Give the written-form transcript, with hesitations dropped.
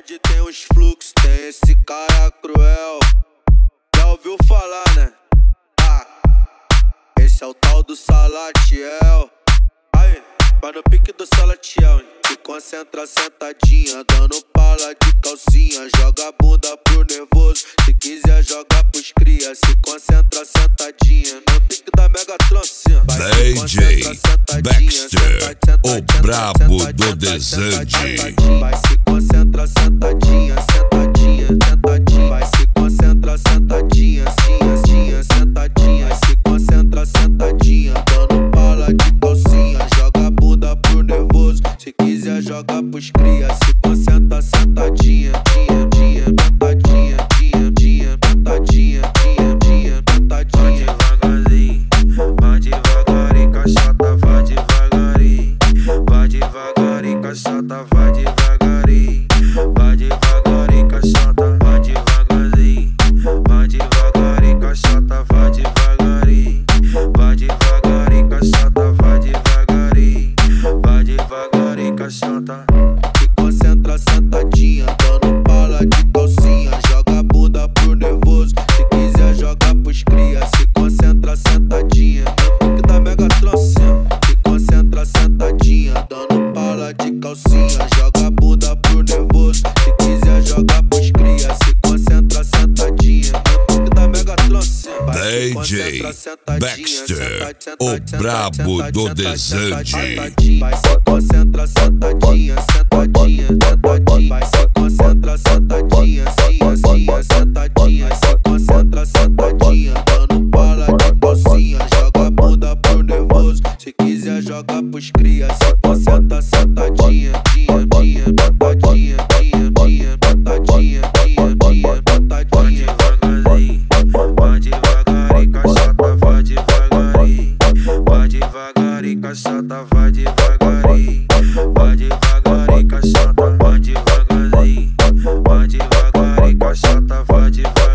onde tem os fluxos, tem esse cara cruel. Já ouviu falar, né? Esse é o tal do Salatiel. Aí, vai no pique do Salatiel, hein? Se concentra sentadinha, dando pala de calcinha. Joga a bunda pro nervoso, se quiser joga pros cria. Se concentra sentadinha, no pique da Megatron, assim. DJ Baxter, o brabo do desande. Vai se concentra sentadinha, sentadinha, sentadinha. Vai se concentra sentadinha, assim, sentadinha. Vai se concentra sentadinha, dando pala de calcinha. Joga a bunda pro nervoso, se quiser joga pros cria. Se concentra sentadinha, dia, sentadinha, dia, sentadinha, dia, sentadinha. Vai devagarinho, caixota, vai devagarinho. Vai devagarinho, caixota, vai devagarinho. Vai devagarinho, caixota, vai devagarinho. Vai devagarinho, caixota, vai devagarinho. Vai devagarinho, caixota, vai devagarinho. Vai devagarinho, caixota. Se concentra sentadinha, dando pala de calcinha. Joga a bunda pro nervoso, se quiser joga pros cria. Se concentra sentadinha, no pique da Megatron, assim. Se concentra sentadinha, dando pala de calcinha. Joga a bunda pro nervoso, se quiser joga pros cria. Se concentra sentadinha, no pique da Megatron, assim. DJ Baxter, o brabo do desande. Vai se concentra sentadinha, sentadinha, sentadinha. Vai se concentra sentadinha, assim, sentadinha. Se concentra sentadinha, dando pala de calcinha. Joga a bunda pro nervoso, se quiser joga pros cria. Se concentra sentadinha, dia, sentadinha, dia, sentadinha, sentadinha. Vai devagarinho, caixota, vai devagarinho. Vai devagarinho, caixota, vai devagarinho. Vai devagarinho, caixota, vai devagarinho. Vai devagarinho, caixota, vai devagarinho.